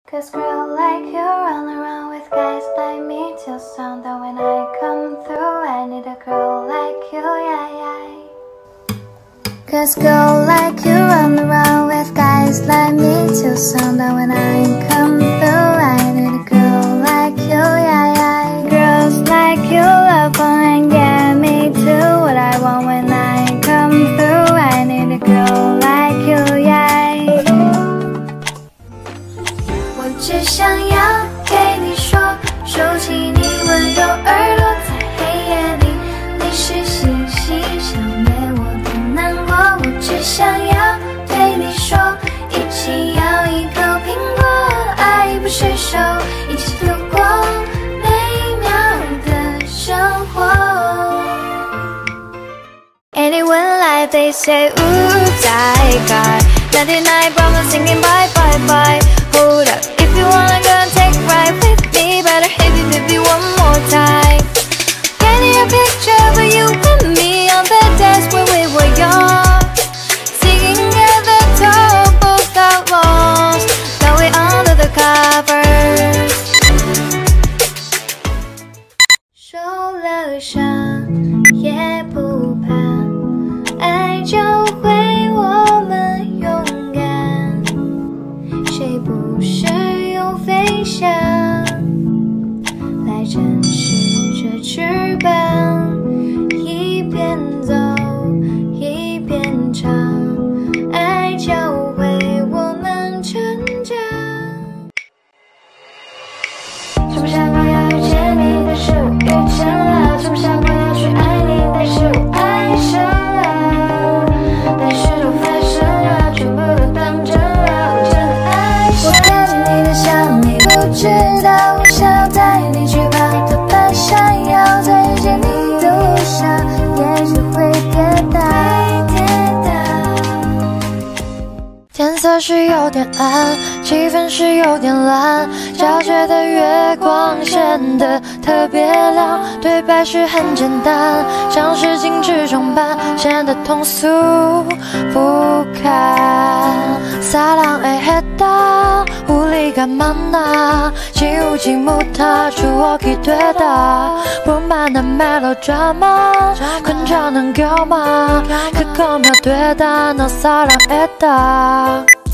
'Cause girl like you run around with guys like me till sundown. When I come through, I need a girl like you, yeah, yeah. 'Cause girl like you run around with guys like me till sundown. When I come through, I need a girl like you, yeah, yeah. Girls like you love fun and get me to what I want. When I come through, I need a girl like you, yeah. 我只想要对你说，收起你温柔耳朵，在黑夜里你是星星，消灭我的难过。我只想要对你说，一起咬一口苹果，爱不释手，一起度过美妙的生活。Anyone like they say, ooh, die, guy. 99 problems singing bye, bye, bye. Hold up, if you wanna go and take a ride with me, better hit me, baby, one more time. Painting a picture of you and me on the desk when we were young, singing at the top, both got lost. Now we're under the covers. 受了伤也不怕，爱教会我们勇敢。谁不是用飞翔来展示着翅膀，一边走一边唱，爱教会我们成长。这么想过要遇见你，但是我遇见了；这么想过要去爱你，但是我爱上了。但是都发生了，全部都当真了，我真的爱上了。我看着你的笑，你不知道我想带你去跑得般闪耀，在遇见你的路上，也许会跌倒。天色是有点暗，气氛是有点蓝，皎洁的月光显得特别亮。对白是很简单，像是精致装扮，显得通俗不堪。撒浪的黑道，无力感满呐，起舞起舞踏出我可以对答，不满的 melodrama， 困场能够吗？可口秒对答，那撒浪的道。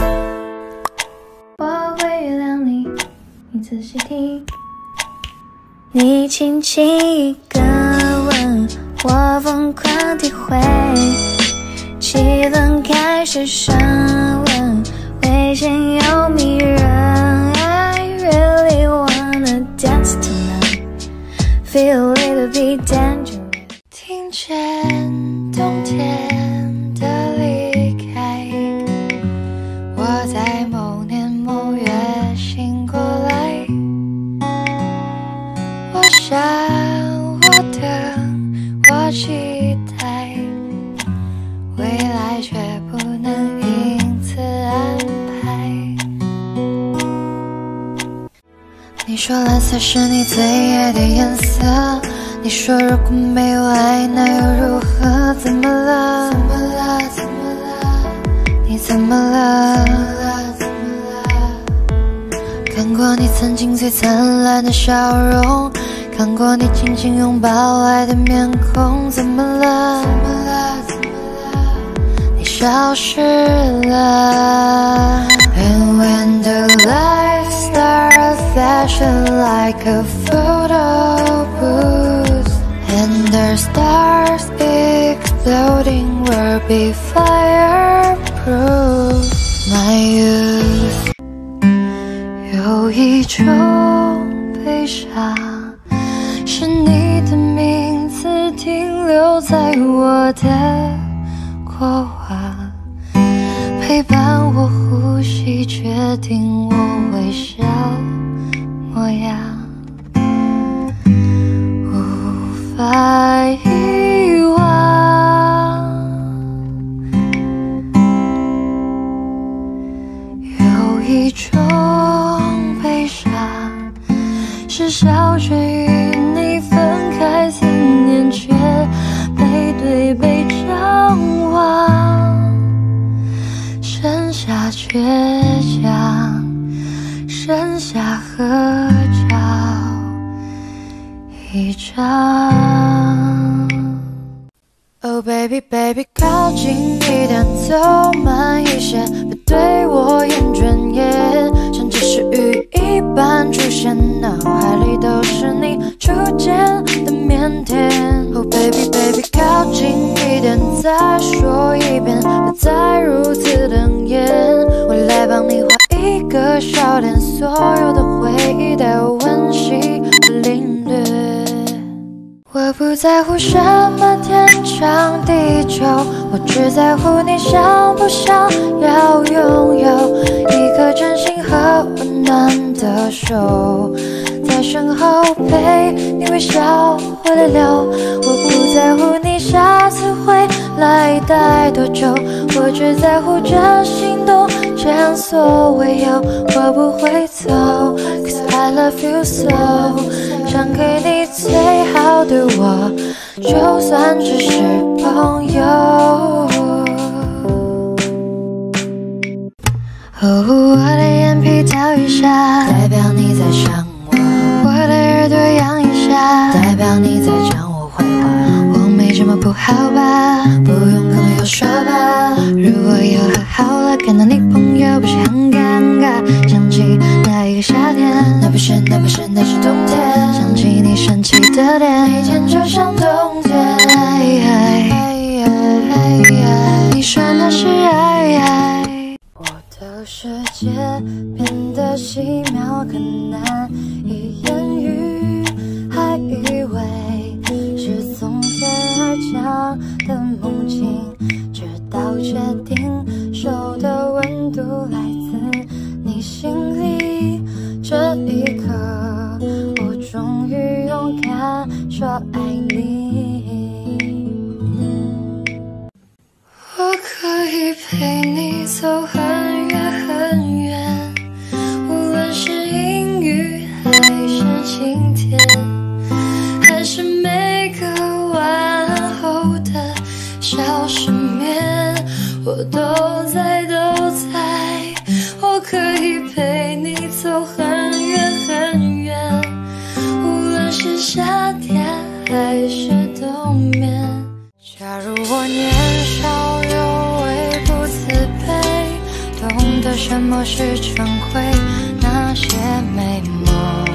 我会原谅你，你仔细听，你轻轻一个吻，我疯狂体会，气氛开始升温，危险又迷人。I really wanna dance tonight, feel a little bit dangerous。听见冬天的离开，我在某年某月醒过来，我想，我等，我期待，未来却不能因此安排。你说蓝色是你最爱的颜色，你说如果没有爱那又如何？怎么了？怎么了？怎么了？你怎么了？看过你曾经最灿烂的笑容，看过你紧紧拥抱爱的面孔，怎么了？怎么了？怎么了？你消失了。And when the lights start flashing like a photo booth, and the stars exploding will be fireproof, my youth。有一种悲伤，是你的名字停留在我的过往，陪伴我呼吸，决定我微笑模样，无法遗忘。有一种悲伤，是小雪与你分开4年前，背对背张望，剩下倔强。 剩下合照一张。Oh baby baby， 靠近一点，走慢一些，别对我厌倦也像只是雨一般出现，脑海里都是你初见的腼腆。Oh baby baby， 靠近一点，再说一遍，别再如此瞪眼，我来帮你画一个笑脸，所有的回忆带有温馨的领略。我不在乎什么天长地久，我只在乎你想不想要拥有一颗真心和温暖的手，在身后陪你微笑或泪流。我不在乎你下次会来待多久，我只在乎这心动前所未有。我不会走 ，Cause I love you so， 想给你最好的我，就算只是朋友。我的眼皮跳一下，代表你在想我；我的耳朵痒一下，代表你在讲我坏话。我没什么不好吧，不用跟我说吧。如果以后和好了，看到你朋友不是很尴尬。想起那一个夏天，那不是冬天。想起你生气的脸，每天就像冬天。你说那是爱。我的世界变得奇妙，更难以言喻，还以为是从天而降的梦境，直到确定手的温度来自你心里。这一刻，我终于勇敢说爱你。我可以陪你走很远很远，无论是阴雨还是晴天，还是每个晚后的小失眠，我都在。我可以陪你走很远很远，无论是夏天还是冬眠。假如我年少有为不自卑，懂得什么是珍贵，那些美梦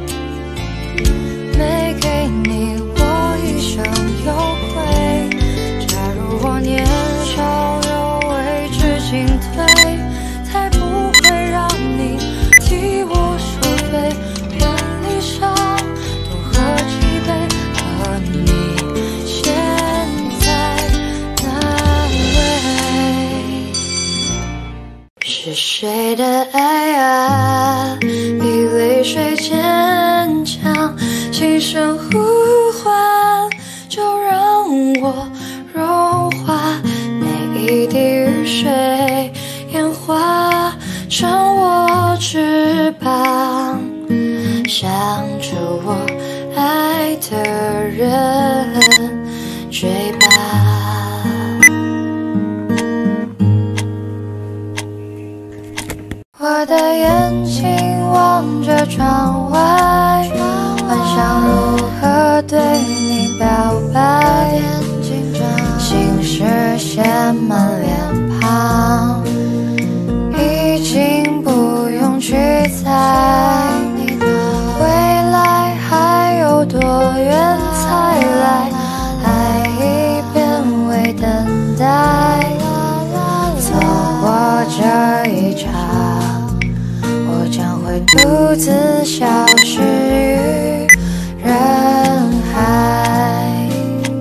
没给你我一生有愧。假如我年少有为知进退，才不会让你替我受罪。愿离殇多喝几杯，和你现在那位是谁的爱啊？比泪水坚强，轻声呼唤，就让我融化每一滴雨水，演化成我翅膀，向着我爱的人追吧。我的眼睛望着窗外，幻想如何对你表白，心事写满脸庞，已经不用去猜，未来还有多远才来，爱已变为等待。走过这一场，我将会独自消失于人海。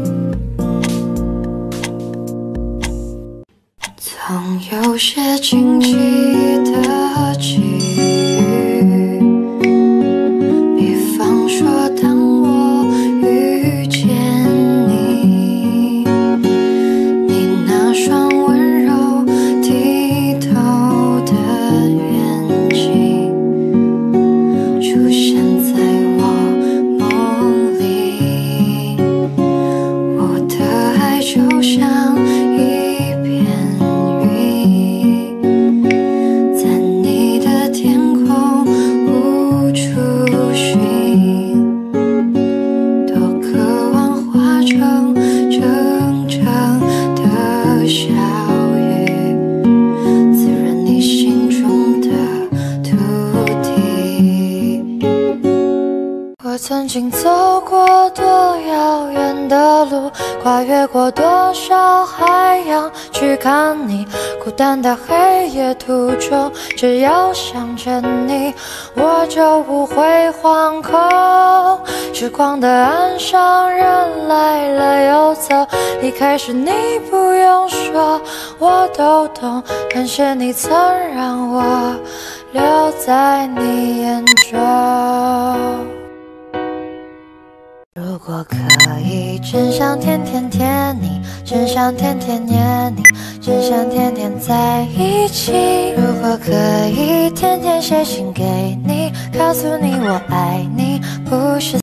总有些惊奇的际遇，比方说当我遇见你，你那双温柔剔透的眼睛出现在曾经走过多遥远的路，跨越过多少海洋去看你，孤单的黑夜途中，只要想着你，我就不会惶恐。时光的岸上，人来了又走，离开时你不用说，我都懂。感谢你曾让我留在你眼中。如果可以，真想天天甜你，真想天天黏你，真想天天在一起。如果可以，天天写信给你，告诉你我爱你，不是